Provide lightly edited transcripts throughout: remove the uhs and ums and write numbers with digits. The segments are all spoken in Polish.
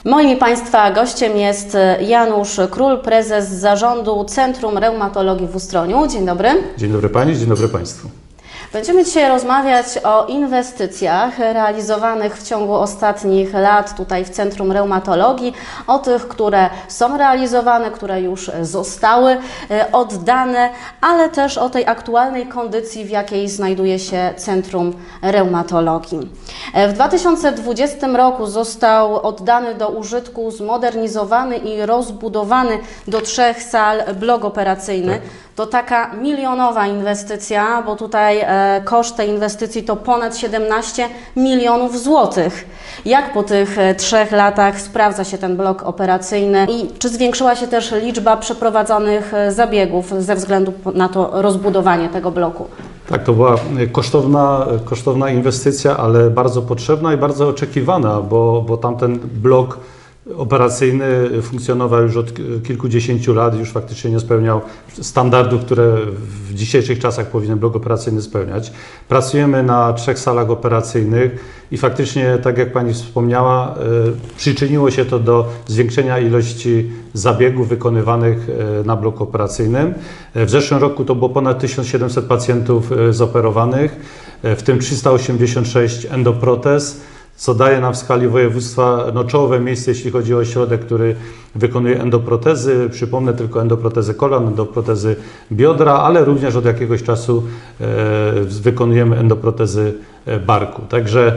Moim i Państwa gościem jest Janusz Król, prezes zarządu Centrum Reumatologii w Ustroniu. Dzień dobry. Dzień dobry Pani, dzień dobry Państwu. Będziemy dzisiaj rozmawiać o inwestycjach realizowanych w ciągu ostatnich lat tutaj w Centrum Reumatologii, o tych, które są realizowane, które już zostały oddane, ale też o tej aktualnej kondycji, w jakiej znajduje się Centrum Reumatologii. W 2020 roku został oddany do użytku zmodernizowany i rozbudowany do 3 sal blok operacyjny. Tak. To taka milionowa inwestycja, bo tutaj koszt tej inwestycji to ponad 17 milionów złotych. Jak po tych 3 latach sprawdza się ten blok operacyjny i czy zwiększyła się też liczba przeprowadzonych zabiegów ze względu na to rozbudowanie tego bloku? Tak, to była kosztowna inwestycja, ale bardzo potrzebna i bardzo oczekiwana, bo tamten blok operacyjny funkcjonował już od kilkudziesięciu lat, już faktycznie nie spełniał standardów, które w dzisiejszych czasach powinien blok operacyjny spełniać. Pracujemy na 3 salach operacyjnych i faktycznie, tak jak Pani wspomniała, przyczyniło się to do zwiększenia ilości zabiegów wykonywanych na bloku operacyjnym. W zeszłym roku to było ponad 1700 pacjentów zoperowanych, w tym 386 endoprotez, co daje nam w skali województwa czołowe miejsce, jeśli chodzi o ośrodek, który wykonuje endoprotezy. Przypomnę tylko endoprotezy kolan, endoprotezy biodra, ale również od jakiegoś czasu wykonujemy endoprotezy barku. Także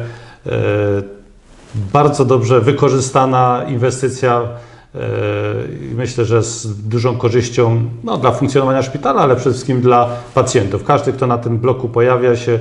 bardzo dobrze wykorzystana inwestycja. Myślę, że z dużą korzyścią dla funkcjonowania szpitala, ale przede wszystkim dla pacjentów. Każdy, kto na tym bloku pojawia się,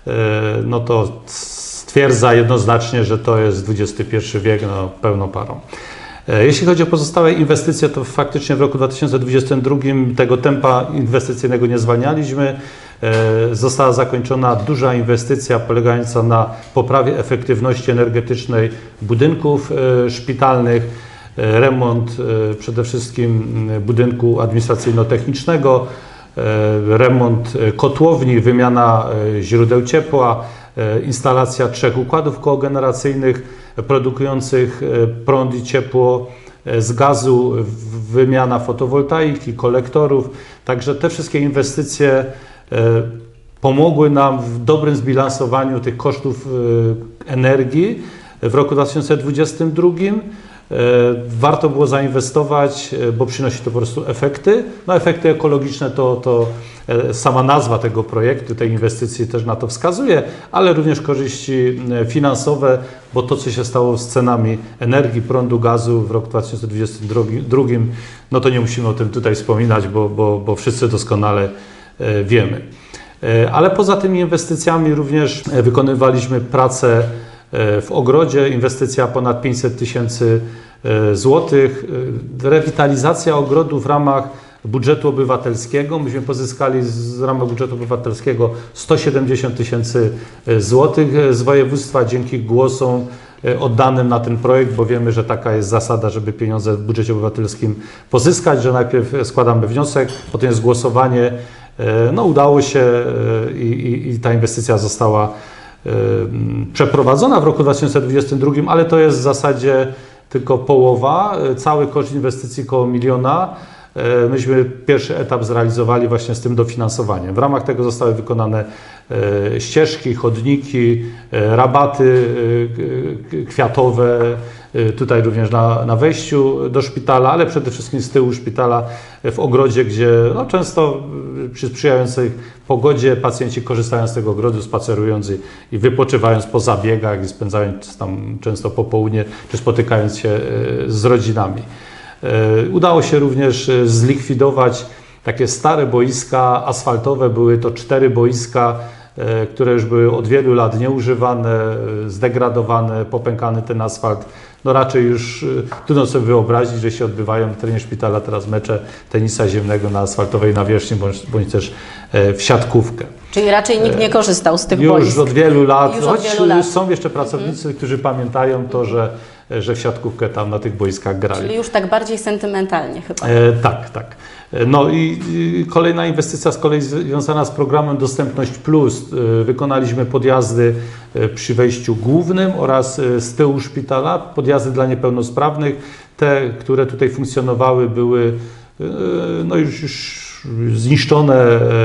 to stwierdza jednoznacznie, że to jest XXI wiek pełną parą. Jeśli chodzi o pozostałe inwestycje, to faktycznie w roku 2022 tego tempa inwestycyjnego nie zwalnialiśmy. Została zakończona duża inwestycja polegająca na poprawie efektywności energetycznej budynków szpitalnych, remont przede wszystkim budynku administracyjno-technicznego, remont kotłowni, wymiana źródeł ciepła, instalacja 3 układów kogeneracyjnych produkujących prąd i ciepło z gazu, wymiana fotowoltaiki, kolektorów. Także te wszystkie inwestycje pomogły nam w dobrym zbilansowaniu tych kosztów energii w roku 2022. Warto było zainwestować, bo przynosi to po prostu efekty. Efekty ekologiczne to sama nazwa tego projektu, tej inwestycji też na to wskazuje, ale również korzyści finansowe, bo to, co się stało z cenami energii, prądu, gazu w roku 2022, to nie musimy o tym tutaj wspominać, bo wszyscy doskonale wiemy. Ale poza tymi inwestycjami również wykonywaliśmy pracę w ogrodzie, inwestycja ponad 500 000 złotych, rewitalizacja ogrodu w ramach budżetu obywatelskiego. Myśmy pozyskali z ramach budżetu obywatelskiego 170 000 złotych z województwa dzięki głosom oddanym na ten projekt, bo wiemy, że taka jest zasada, żeby pieniądze w budżecie obywatelskim pozyskać, że najpierw składamy wniosek, potem jest głosowanie. Udało się i ta inwestycja została przeprowadzona w roku 2022, ale to jest w zasadzie tylko połowa. Cały koszt inwestycji około 1 miliona. Myśmy pierwszy etap zrealizowali właśnie z tym dofinansowaniem. W ramach tego zostały wykonane ścieżki, chodniki, rabaty kwiatowe, tutaj również na wejściu do szpitala, ale przede wszystkim z tyłu szpitala w ogrodzie, gdzie często przy sprzyjającej pogodzie pacjenci korzystają z tego ogrodu, spacerując i wypoczywając po zabiegach i spędzając tam często popołudnie, czy spotykając się z rodzinami. Udało się również zlikwidować takie stare boiska asfaltowe. Były to 4 boiska, które już były od wielu lat nieużywane, zdegradowane, popękany ten asfalt. Raczej już trudno sobie wyobrazić, że się odbywają w terenie szpitala teraz mecze tenisa ziemnego na asfaltowej nawierzchni, bądź też w siatkówkę. Czyli raczej nikt nie korzystał z tych boisk? Już od wielu lat. Choć są jeszcze pracownicy, którzy pamiętają to, że że w siatkówkę tam na tych boiskach grali. Czyli już tak bardziej sentymentalnie chyba. Tak, tak. No i kolejna inwestycja z kolei związana z programem Dostępność Plus. Wykonaliśmy podjazdy przy wejściu głównym oraz z tyłu szpitala, podjazdy dla niepełnosprawnych. Te, które tutaj funkcjonowały, były no już zniszczone,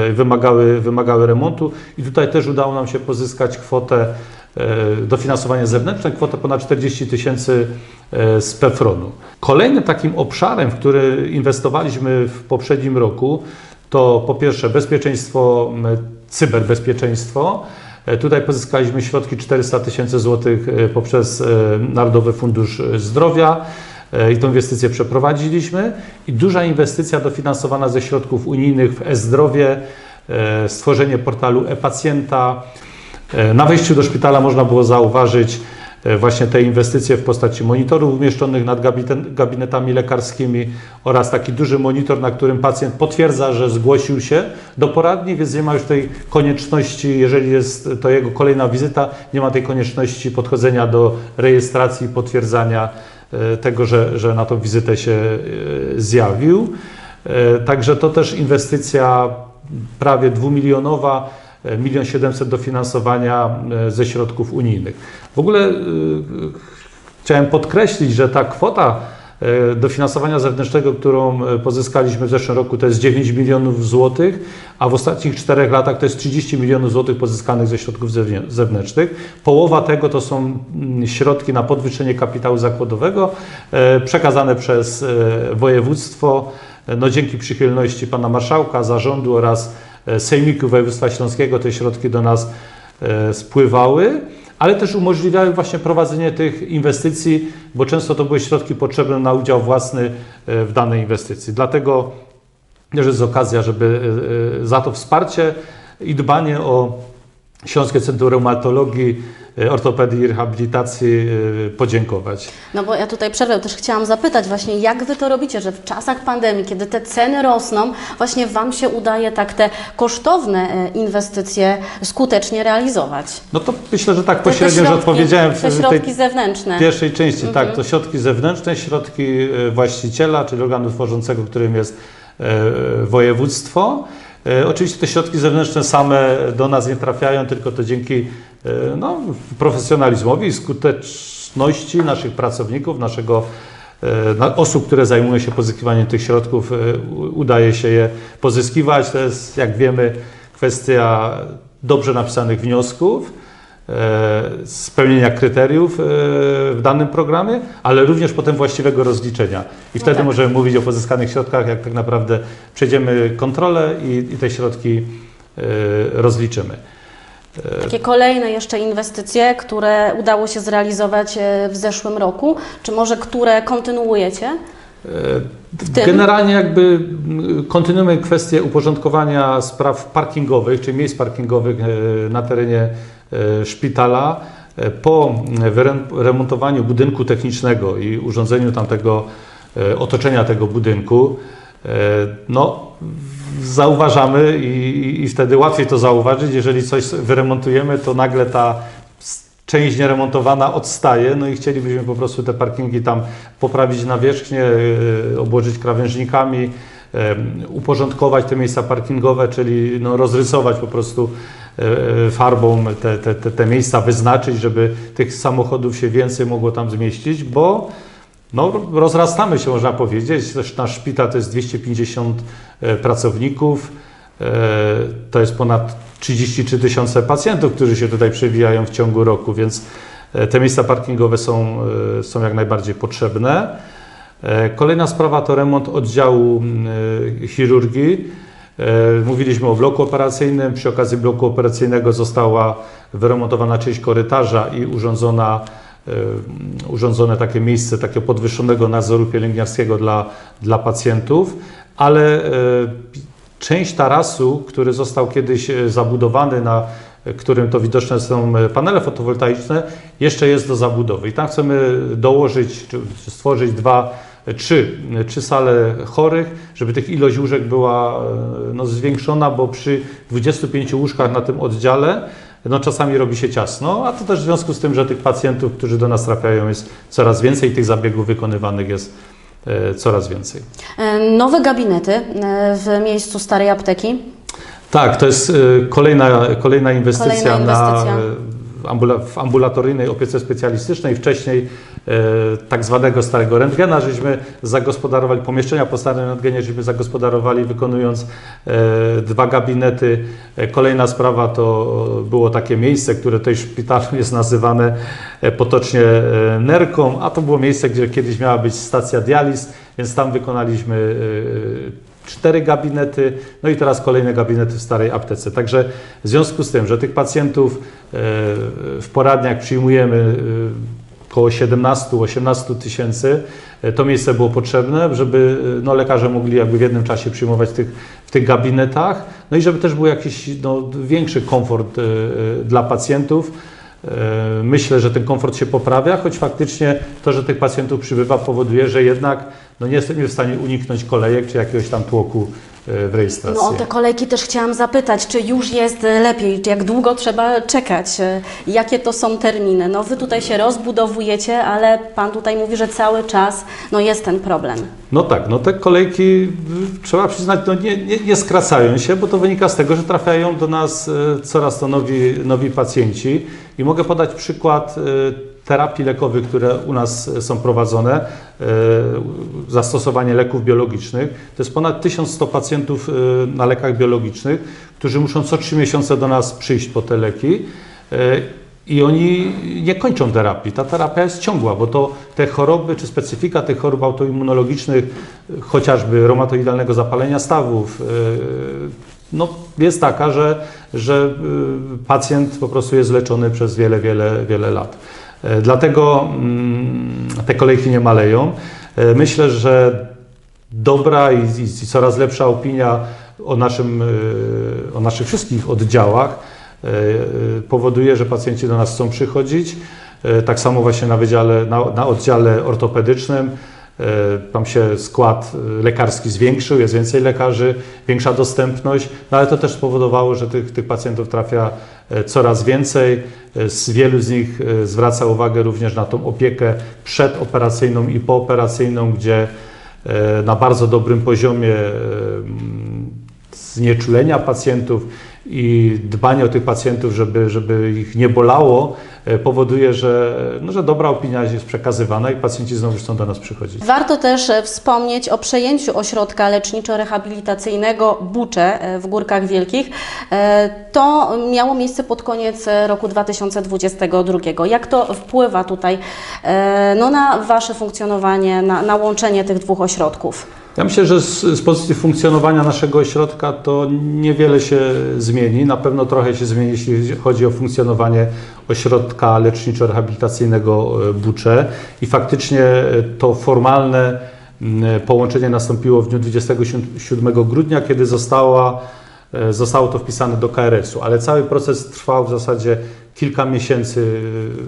wymagały remontu i tutaj też udało nam się pozyskać kwotę dofinansowania zewnętrzne, kwotę ponad 40 tysięcy z PFRON-u. Kolejnym takim obszarem, w który inwestowaliśmy w poprzednim roku, to po pierwsze bezpieczeństwo, cyberbezpieczeństwo. Tutaj pozyskaliśmy środki 400 tysięcy złotych poprzez Narodowy Fundusz Zdrowia i tę inwestycję przeprowadziliśmy. I duża inwestycja dofinansowana ze środków unijnych w e-zdrowie, stworzenie portalu e-pacjenta. Na wejściu do szpitala można było zauważyć właśnie te inwestycje w postaci monitorów umieszczonych nad gabinetami lekarskimi oraz taki duży monitor, na którym pacjent potwierdza, że zgłosił się do poradni, więc nie ma już tej konieczności, jeżeli jest to jego kolejna wizyta, nie ma tej konieczności podchodzenia do rejestracji i potwierdzania tego, że na tą wizytę się zjawił. Także to też inwestycja prawie 2-milionowa, 1 700 000 dofinansowania ze środków unijnych. W ogóle chciałem podkreślić, że ta kwota dofinansowania zewnętrznego, którą pozyskaliśmy w zeszłym roku, to jest 9 milionów złotych, a w ostatnich 4 latach to jest 30 milionów złotych pozyskanych ze środków zewnętrznych. Połowa tego to są środki na podwyższenie kapitału zakładowego przekazane przez województwo, no dzięki przychylności pana marszałka, zarządu oraz Sejmiku Województwa Śląskiego te środki do nas spływały, ale też umożliwiały właśnie prowadzenie tych inwestycji, bo często to były środki potrzebne na udział własny w danej inwestycji. Dlatego też jest okazja, żeby za to wsparcie i dbanie o Śląskie Centrum Reumatologii, Ortopedii i Rehabilitacji podziękować. No bo ja tutaj przerwę, też chciałam zapytać właśnie, jak Wy to robicie, że w czasach pandemii, kiedy te ceny rosną, właśnie Wam się udaje tak te kosztowne inwestycje skutecznie realizować? No to myślę, że tak pośrednio już odpowiedziałem te środki zewnętrzne. W pierwszej części. Tak, to środki zewnętrzne, środki właściciela, czyli organu tworzącego, którym jest województwo. Oczywiście te środki zewnętrzne same do nas nie trafiają, tylko to dzięki profesjonalizmowi i skuteczności naszych pracowników, osób, które zajmują się pozyskiwaniem tych środków, udaje się je pozyskiwać. To jest, jak wiemy, kwestia dobrze napisanych wniosków, spełnienia kryteriów w danym programie, ale również potem właściwego rozliczenia. I wtedy możemy mówić o pozyskanych środkach, jak tak naprawdę przejdziemy kontrolę i te środki rozliczymy. Takie kolejne jeszcze inwestycje, które udało się zrealizować w zeszłym roku, czy może które kontynuujecie? Generalnie jakby kontynuujemy kwestię uporządkowania spraw parkingowych, czyli miejsc parkingowych na terenie szpitala. Po remontowaniu budynku technicznego i urządzeniu tamtego otoczenia tego budynku, zauważamy i wtedy łatwiej to zauważyć, jeżeli coś wyremontujemy, to nagle ta część nieremontowana odstaje, no i chcielibyśmy po prostu te parkingi tam poprawić nawierzchnię, obłożyć krawężnikami, uporządkować te miejsca parkingowe, czyli rozrysować po prostu farbą te miejsca, wyznaczyć, żeby tych samochodów się więcej mogło tam zmieścić, bo rozrastamy się, można powiedzieć. Też nasz szpital to jest 250 pracowników, to jest ponad 33 tysiące pacjentów, którzy się tutaj przewijają w ciągu roku, więc te miejsca parkingowe są jak najbardziej potrzebne. Kolejna sprawa to remont oddziału chirurgii. Mówiliśmy o bloku operacyjnym. Przy okazji bloku operacyjnego została wyremontowana część korytarza i urządzone takie miejsce takiego podwyższonego nadzoru pielęgniarskiego dla pacjentów, ale część tarasu, który został kiedyś zabudowany, na którym to widoczne są panele fotowoltaiczne, jeszcze jest do zabudowy. I tam chcemy dołożyć, czy stworzyć trzy sale chorych, żeby tych ilość łóżek była zwiększona, bo przy 25 łóżkach na tym oddziale no czasami robi się ciasno, a to też w związku z tym, że tych pacjentów, którzy do nas trafiają, jest coraz więcej, tych zabiegów wykonywanych jest coraz więcej. Nowe gabinety w miejscu starej apteki? Tak, to jest kolejna inwestycja w ambulatoryjnej opiece specjalistycznej. Wcześniej tak zwanego starego rentgena, żeśmy zagospodarowali, pomieszczenia po starym rentgenie, żeśmy zagospodarowali, wykonując 2 gabinety. Kolejna sprawa to było takie miejsce, które tutaj w szpitalu jest nazywane potocznie nerką, a to było miejsce, gdzie kiedyś miała być stacja dializ, więc tam wykonaliśmy 4 gabinety, no i teraz kolejne gabinety w starej aptece. Także w związku z tym, że tych pacjentów w poradniach przyjmujemy około 17-18 tysięcy, to miejsce było potrzebne, żeby no, lekarze mogli jakby w jednym czasie przyjmować w tych gabinetach, no i żeby też był jakiś większy komfort dla pacjentów. Myślę, że ten komfort się poprawia, choć faktycznie to, że tych pacjentów przybywa, powoduje, że jednak no, nie jesteśmy w stanie uniknąć kolejek czy jakiegoś tam tłoku w rejestracji. No o te kolejki też chciałam zapytać, czy już jest lepiej, czy jak długo trzeba czekać, jakie to są terminy? No wy tutaj się rozbudowujecie, ale Pan tutaj mówi, że cały czas no, jest ten problem. No tak, no te kolejki trzeba przyznać, no nie skracają się, bo to wynika z tego, że trafiają do nas coraz to nowi pacjenci i mogę podać przykład terapii lekowych, które u nas są prowadzone, zastosowanie leków biologicznych. To jest ponad 1100 pacjentów na lekach biologicznych, którzy muszą co 3 miesiące do nas przyjść po te leki i oni nie kończą terapii. Ta terapia jest ciągła, bo to te choroby, czy specyfika tych chorób autoimmunologicznych, chociażby reumatoidalnego zapalenia stawów, no, jest taka, że pacjent po prostu jest leczony przez wiele lat. Dlatego te kolejki nie maleją. Myślę, że dobra i coraz lepsza opinia o naszych wszystkich oddziałach powoduje, że pacjenci do nas chcą przychodzić. Tak samo właśnie na oddziale ortopedycznym. Tam się skład lekarski zwiększył, jest więcej lekarzy, większa dostępność, no ale to też spowodowało, że tych pacjentów trafia coraz więcej. Wielu z nich zwraca uwagę również na tą opiekę przedoperacyjną i pooperacyjną, gdzie na bardzo dobrym poziomie znieczulenia pacjentów i dbanie o tych pacjentów, żeby ich nie bolało, powoduje, że dobra opinia jest przekazywana i pacjenci znowu chcą do nas przychodzić. Warto też wspomnieć o przejęciu ośrodka leczniczo-rehabilitacyjnego Bucze w Górkach Wielkich. To miało miejsce pod koniec roku 2022. Jak to wpływa tutaj no, na Wasze funkcjonowanie, na łączenie tych 2 ośrodków? Ja myślę, że z pozycji funkcjonowania naszego ośrodka to niewiele się zmieni. Na pewno trochę się zmieni, jeśli chodzi o funkcjonowanie ośrodka leczniczo-rehabilitacyjnego Bucze. I faktycznie to formalne połączenie nastąpiło w dniu 27 grudnia, kiedy zostało to wpisane do KRS-u, ale cały proces trwał w zasadzie kilka miesięcy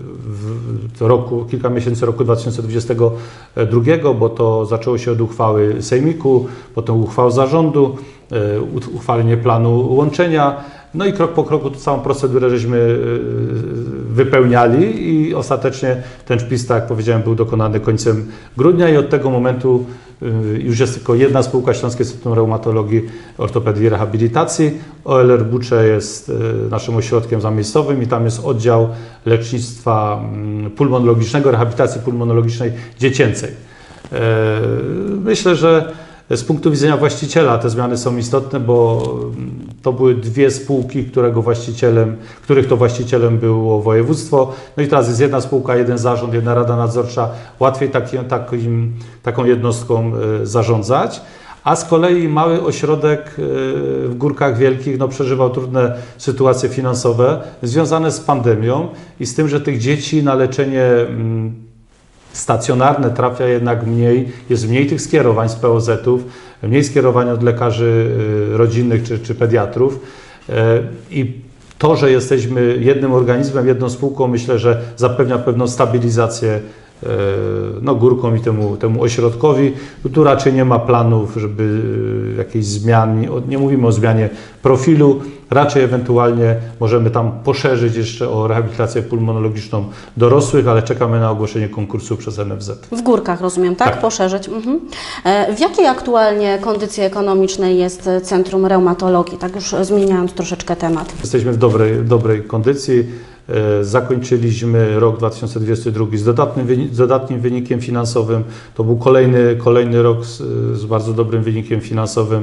roku 2022, bo to zaczęło się od uchwały Sejmiku, potem uchwał zarządu, uchwalenie planu łączenia, no i krok po kroku tą całą procedurę żeśmy wypełniali i ostatecznie ten wpis, tak jak powiedziałem, był dokonany końcem grudnia i od tego momentu już jest tylko jedna spółka, Śląskie Centrum Reumatologii, Ortopedii i Rehabilitacji. OLR Bucze jest naszym ośrodkiem zamiejscowym i tam jest oddział lecznictwa pulmonologicznego, rehabilitacji pulmonologicznej dziecięcej. Myślę, że z punktu widzenia właściciela te zmiany są istotne, bo to były 2 spółki, których to właścicielem było województwo. No i teraz jest jedna spółka, jeden zarząd, jedna rada nadzorcza. Łatwiej taką jednostką zarządzać. A z kolei mały ośrodek w Górkach Wielkich przeżywał trudne sytuacje finansowe związane z pandemią i z tym, że tych dzieci na leczenie stacjonarne trafia jednak mniej, jest mniej tych skierowań z POZ-ów, mniej skierowań od lekarzy rodzinnych czy pediatrów. I to, że jesteśmy jednym organizmem, jedną spółką, myślę, że zapewnia pewną stabilizację no, górką i temu ośrodkowi. Tu raczej nie ma planów, żeby jakiejś zmian, nie mówimy o zmianie profilu, raczej ewentualnie możemy tam poszerzyć jeszcze o rehabilitację pulmonologiczną dorosłych, ale czekamy na ogłoszenie konkursu przez NFZ. W Górkach, rozumiem, tak? Tak. Poszerzyć. Mhm. W jakiej aktualnie kondycji ekonomicznej jest Centrum Reumatologii? Tak już zmieniając troszeczkę temat. Jesteśmy w dobrej kondycji. Zakończyliśmy rok 2022 z dodatnim wynikiem finansowym. To był kolejny rok z bardzo dobrym wynikiem finansowym.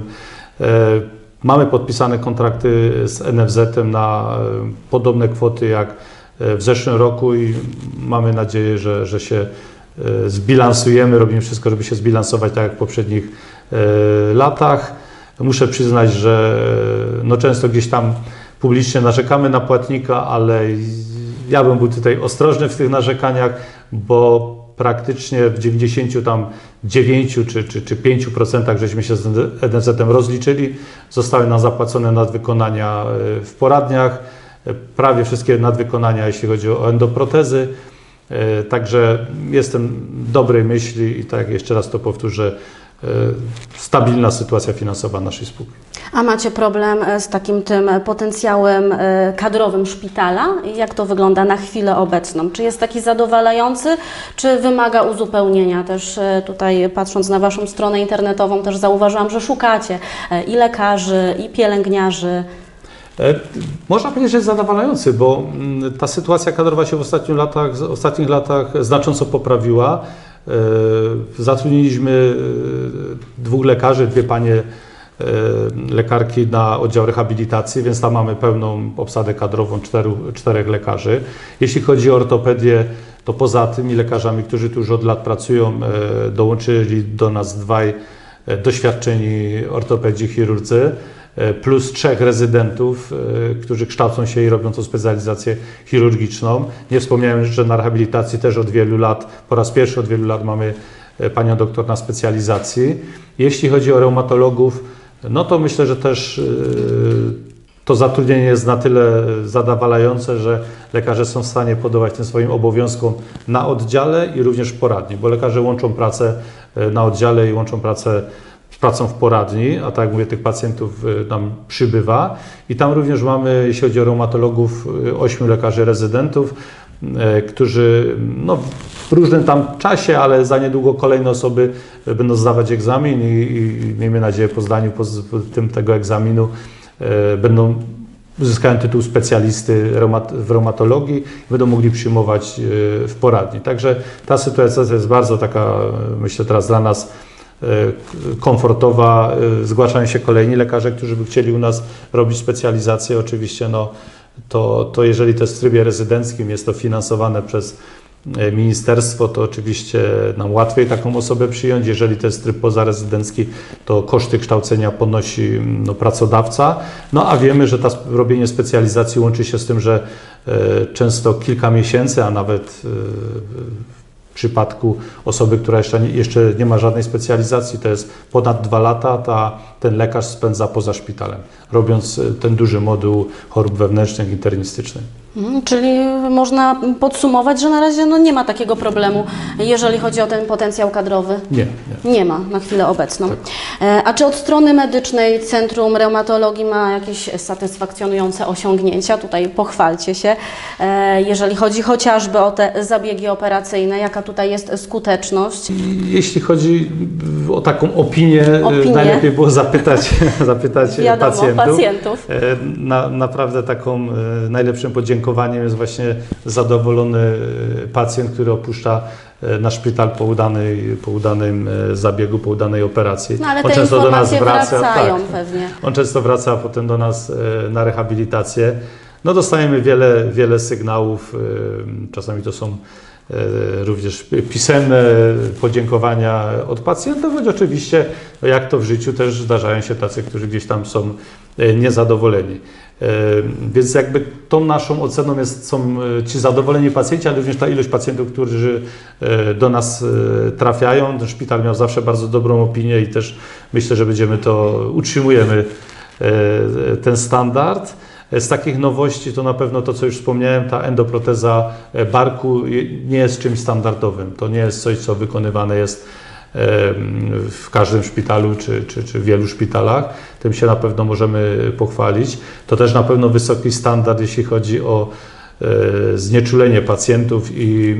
Mamy podpisane kontrakty z NFZ-em na podobne kwoty jak w zeszłym roku i mamy nadzieję, że się zbilansujemy. Robimy wszystko, żeby się zbilansować tak jak w poprzednich latach. Muszę przyznać, że no często gdzieś tam publicznie narzekamy na płatnika, ale ja bym był tutaj ostrożny w tych narzekaniach, bo praktycznie w 99 czy 5% żeśmy się z NFZ-em rozliczyli. Zostały nam zapłacone nadwykonania w poradniach, prawie wszystkie nadwykonania, jeśli chodzi o endoprotezy. Także jestem dobrej myśli i tak jeszcze raz to powtórzę, stabilna sytuacja finansowa naszej spółki. A macie problem z takim tym potencjałem kadrowym szpitala? Jak to wygląda na chwilę obecną? Czy jest taki zadowalający, czy wymaga uzupełnienia? Też tutaj patrząc na Waszą stronę internetową też zauważyłam, że szukacie i lekarzy, i pielęgniarzy. Można powiedzieć, że jest zadowalający, bo ta sytuacja kadrowa się w ostatnich latach znacząco poprawiła. Zatrudniliśmy 2 lekarzy, 2 panie lekarki na oddział rehabilitacji, więc tam mamy pełną obsadę kadrową 4 lekarzy. Jeśli chodzi o ortopedię, to poza tymi lekarzami, którzy tu już od lat pracują, dołączyli do nas 2 doświadczeni ortopedzi, chirurdzy, plus 3 rezydentów, którzy kształcą się i robią tą specjalizację chirurgiczną. Nie wspomniałem, że na rehabilitacji też od wielu lat, po raz pierwszy od wielu lat mamy panią doktor na specjalizacji. Jeśli chodzi o reumatologów, no to myślę, że też to zatrudnienie jest na tyle zadowalające, że lekarze są w stanie podołać tym swoim obowiązkom na oddziale i również w poradni, bo lekarze łączą pracę na oddziale i łączą pracę z pracą w poradni, a tak jak mówię, tych pacjentów nam przybywa. I tam również mamy, jeśli chodzi o reumatologów, 8 lekarzy rezydentów, którzy no, w różnym tam czasie, ale za niedługo kolejne osoby będą zdawać egzamin i miejmy nadzieję po zdaniu tego egzaminu uzyskają tytuł specjalisty w reumatologii i będą mogli przyjmować w poradni. Także ta sytuacja jest bardzo taka, myślę teraz dla nas komfortowa. Zgłaszają się kolejni lekarze, którzy by chcieli u nas robić specjalizację. Oczywiście no, to jeżeli to jest w trybie rezydenckim, jest to finansowane przez ministerstwo, to oczywiście nam łatwiej taką osobę przyjąć. Jeżeli to jest tryb pozarezydencki, to koszty kształcenia ponosi no, pracodawca. No a wiemy, że robienie specjalizacji łączy się z tym, że często kilka miesięcy, a nawet w przypadku osoby, która jeszcze nie ma żadnej specjalizacji, to jest ponad 2 lata, ten lekarz spędza poza szpitalem, robiąc ten duży moduł chorób wewnętrznych, internistycznych. Czyli można podsumować, że na razie no, nie ma takiego problemu, jeżeli chodzi o ten potencjał kadrowy? Nie ma na chwilę obecną. Tak. A czy od strony medycznej Centrum Reumatologii ma jakieś satysfakcjonujące osiągnięcia? Tutaj pochwalcie się, jeżeli chodzi chociażby o te zabiegi operacyjne, jaka tutaj jest skuteczność? Jeśli chodzi o taką opinię. Najlepiej było zapytać Wiadomo, pacjentów. Naprawdę taką najlepszym podziękowaniem jest właśnie zadowolony pacjent, który opuszcza nasz szpital po udanym zabiegu, po udanej operacji. No ale te informacje wracają pewnie. On często wraca potem do nas na rehabilitację. No dostajemy wiele sygnałów, czasami to są również pisemne podziękowania od pacjentów, choć oczywiście, jak to w życiu, też zdarzają się tacy, którzy gdzieś tam są niezadowoleni. Więc jakby tą naszą oceną są ci zadowoleni pacjenci, ale również ta ilość pacjentów, którzy do nas trafiają. Ten szpital miał zawsze bardzo dobrą opinię i też myślę, że utrzymujemy ten standard. Z takich nowości to na pewno to, co już wspomniałem, ta endoproteza barku nie jest czymś standardowym. To nie jest coś, co wykonywane jest w każdym szpitalu czy w wielu szpitalach. Tym się na pewno możemy pochwalić. To też na pewno wysoki standard, jeśli chodzi o znieczulenie pacjentów i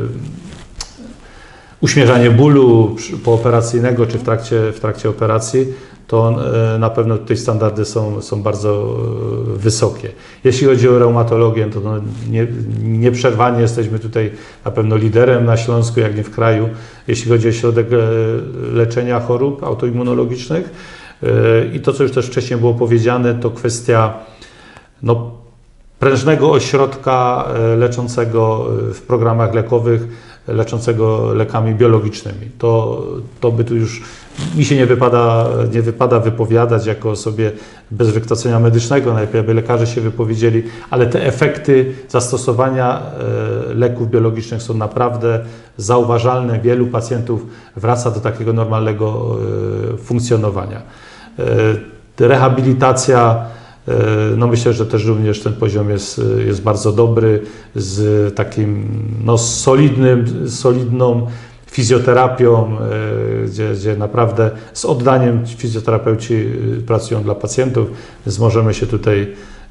uśmierzanie bólu pooperacyjnego czy w trakcie operacji, to na pewno tutaj standardy są bardzo wysokie. Jeśli chodzi o reumatologię, to nieprzerwanie jesteśmy tutaj na pewno liderem na Śląsku, jak nie w kraju, jeśli chodzi o środek leczenia chorób autoimmunologicznych. I to, co już też wcześniej było powiedziane, to kwestia prężnego ośrodka leczącego w programach lekowych, leczącego lekami biologicznymi. To by tu już mi się nie wypada wypowiadać jako osobie bez wykształcenia medycznego, najlepiej aby lekarze się wypowiedzieli, ale te efekty zastosowania leków biologicznych są naprawdę zauważalne. Wielu pacjentów wraca do takiego normalnego funkcjonowania. Rehabilitacja, myślę, że też również ten poziom jest bardzo dobry, z takim solidną fizjoterapią, gdzie naprawdę z oddaniem fizjoterapeuci pracują dla pacjentów, więc możemy się tutaj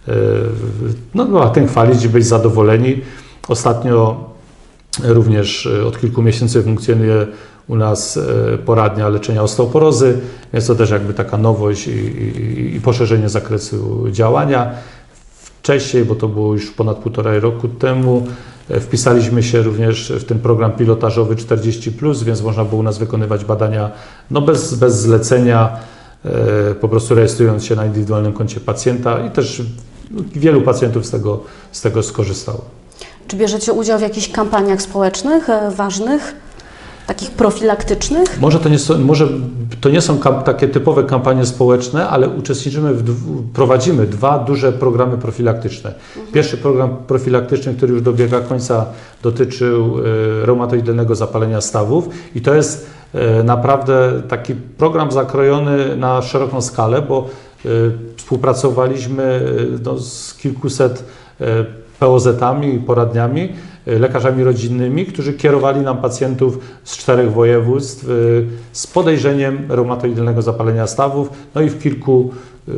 tym chwalić i być zadowoleni. Ostatnio również od kilku miesięcy funkcjonuje u nas poradnia leczenia osteoporozy, więc to też jakby taka nowość i poszerzenie zakresu działania. Wcześniej, bo to było już ponad 1,5 roku temu, wpisaliśmy się również w ten program pilotażowy 40+, więc można było u nas wykonywać badania bez zlecenia, po prostu rejestrując się na indywidualnym koncie pacjenta i też wielu pacjentów z tego skorzystało. Czy bierzecie udział w jakichś kampaniach społecznych ważnych, takich profilaktycznych? Może to nie są takie typowe kampanie społeczne, ale prowadzimy 2 duże programy profilaktyczne. Pierwszy program profilaktyczny, który już dobiega końca, dotyczył reumatoidalnego zapalenia stawów i to jest naprawdę taki program zakrojony na szeroką skalę, bo współpracowaliśmy z kilkuset POZ-ami, poradniami, lekarzami rodzinnymi, którzy kierowali nam pacjentów z 4 województw z podejrzeniem reumatoidalnego zapalenia stawów, i w kilku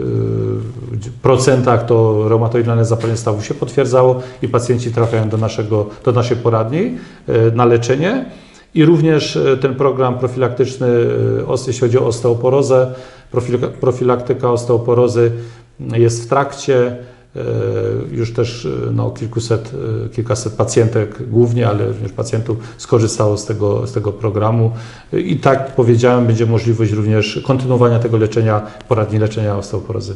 procentach to reumatoidalne zapalenie stawów się potwierdzało i pacjenci trafiają do naszej poradni na leczenie. I również ten program profilaktyczny, jeśli chodzi o osteoporozę, profilaktyka osteoporozy jest w trakcie. Już też kilkaset pacjentek głównie, ale również pacjentów skorzystało z tego programu i tak powiedziałem, będzie możliwość również kontynuowania tego leczenia, poradni leczenia osteoporozy.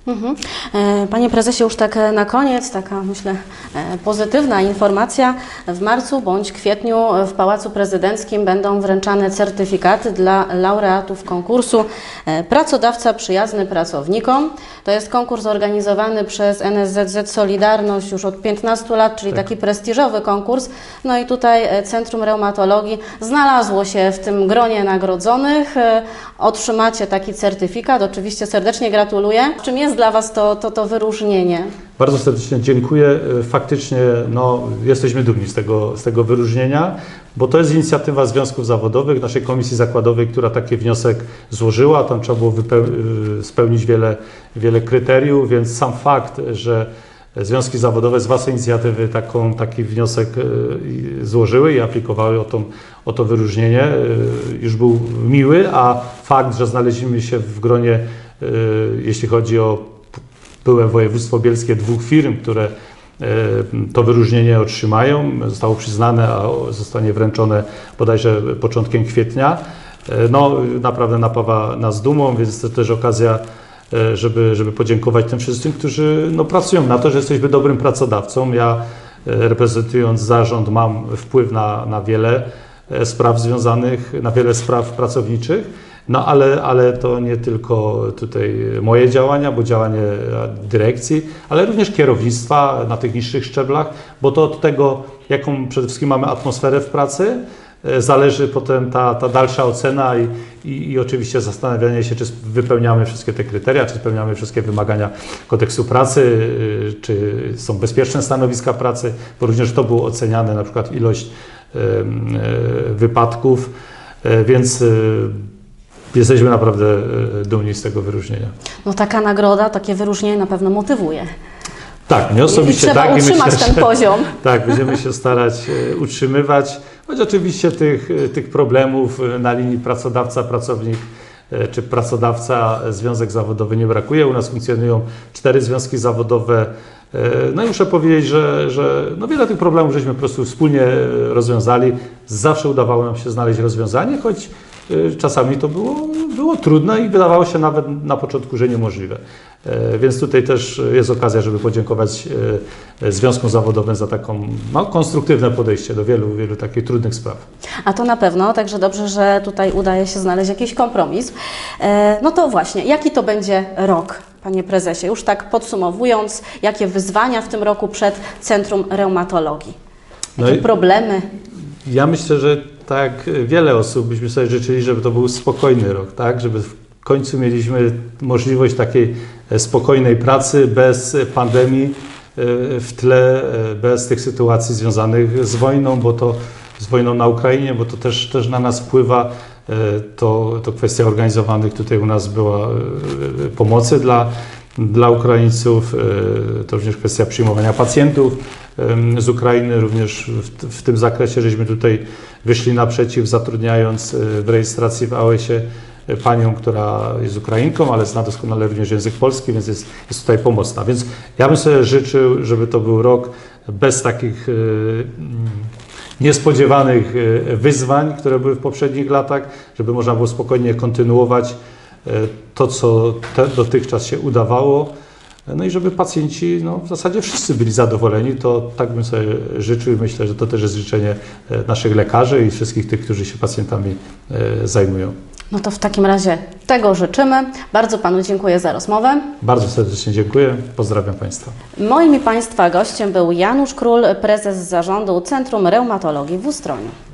Panie prezesie, już tak na koniec, taka myślę pozytywna informacja. W marcu bądź kwietniu w Pałacu Prezydenckim będą wręczane certyfikaty dla laureatów konkursu Pracodawca Przyjazny Pracownikom. To jest konkurs organizowany przez NSZZ Solidarność już od 15 lat, czyli taki prestiżowy konkurs. I tutaj Centrum Reumatologii znalazło się w tym gronie nagrodzonych. Otrzymacie taki certyfikat. Oczywiście serdecznie gratuluję. Czym jest dla Was to wyróżnienie? Bardzo serdecznie dziękuję. Faktycznie jesteśmy dumni z tego wyróżnienia, bo to jest inicjatywa związków zawodowych, naszej komisji zakładowej, która taki wniosek złożyła. Tam trzeba było spełnić wiele kryteriów, więc sam fakt, że związki zawodowe z własnej inicjatywy taki wniosek złożyły i aplikowały o to wyróżnienie, już był miły, a fakt, że znaleźliśmy się w gronie, jeśli chodzi o byłe województwo bielskie, 2 firm, które to wyróżnienie otrzymają, zostało przyznane, a zostanie wręczone bodajże początkiem kwietnia. Naprawdę napawa nas dumą, więc to też okazja, żeby podziękować tym wszystkim, którzy pracują na to, że jesteśmy dobrym pracodawcą. Ja, reprezentując zarząd, mam wpływ na wiele spraw związanych, na wiele spraw pracowniczych. Ale to nie tylko tutaj moje działania, bo działanie dyrekcji, ale również kierownictwa na tych niższych szczeblach, bo to od tego, jaką przede wszystkim mamy atmosferę w pracy, zależy potem ta dalsza ocena i oczywiście zastanawianie się, czy wypełniamy wszystkie te kryteria, czy spełniamy wszystkie wymagania kodeksu pracy, czy są bezpieczne stanowiska pracy, bo również to było oceniane, na przykład ilość wypadków, więc jesteśmy naprawdę dumni z tego wyróżnienia. No taka nagroda, takie wyróżnienie na pewno motywuje. Tak, mnie osobiście trzeba tak. utrzymać ten poziom. Tak, będziemy się starać utrzymywać, choć oczywiście tych problemów na linii pracodawca-pracownik czy pracodawca-związek zawodowy nie brakuje. U nas funkcjonują 4 związki zawodowe. No i muszę powiedzieć, że no wiele tych problemów żeśmy po prostu wspólnie rozwiązali. Zawsze udawało nam się znaleźć rozwiązanie, choć czasami to było trudne i wydawało się nawet na początku, że niemożliwe. Więc tutaj też jest okazja, żeby podziękować związkom zawodowym za taką konstruktywne podejście do wielu takich trudnych spraw. A to na pewno, także dobrze, że tutaj udaje się znaleźć jakiś kompromis. No to właśnie, jaki to będzie rok, Panie Prezesie? Już tak podsumowując, jakie wyzwania w tym roku przed Centrum Reumatologii? Jakie problemy? Ja myślę, że tak wiele osób byśmy sobie życzyli, żeby to był spokojny rok, tak? Żeby w końcu mieliśmy możliwość takiej spokojnej pracy, bez pandemii w tle, bez tych sytuacji związanych z wojną, z wojną na Ukrainie, bo to też na nas wpływa. To kwestia organizowanych tutaj u nas była pomocy dla Ukraińców, to również kwestia przyjmowania pacjentów z Ukrainy, również w tym zakresie żeśmy tutaj wyszli naprzeciw, zatrudniając w rejestracji w AOS-ie panią, która jest Ukrainką, ale zna doskonale również język polski, więc jest tutaj pomocna. Więc ja bym sobie życzył, żeby to był rok bez takich niespodziewanych wyzwań, które były w poprzednich latach, żeby można było spokojnie kontynuować to, co dotychczas się udawało. No i żeby pacjenci, w zasadzie wszyscy byli zadowoleni, to tak bym sobie życzył i myślę, że to też jest życzenie naszych lekarzy i wszystkich tych, którzy się pacjentami zajmują. No to w takim razie tego życzymy. Bardzo Panu dziękuję za rozmowę. Bardzo serdecznie dziękuję. Pozdrawiam Państwa. Moim i Państwa gościem był Janusz Król, prezes zarządu Centrum Reumatologii w Ustroniu.